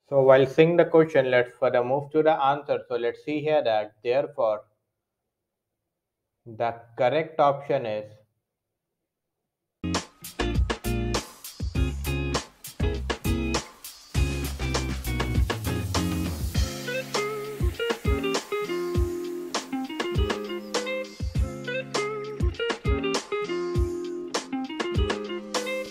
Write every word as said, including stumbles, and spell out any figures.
So while seeing the question, let's further move to the answer. So let's see here that therefore the correct option is